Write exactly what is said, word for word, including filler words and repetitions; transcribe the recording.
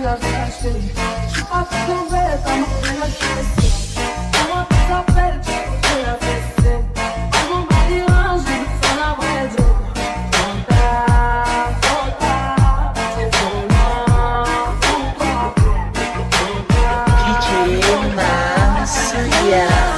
já se achei. A conversa não tem a esquecer. Uma coisa verde, eu ia vencer. Como um mar de anjo, só na manhã de ouro. Voltar, voltar, voltar, voltar. D J Márcia.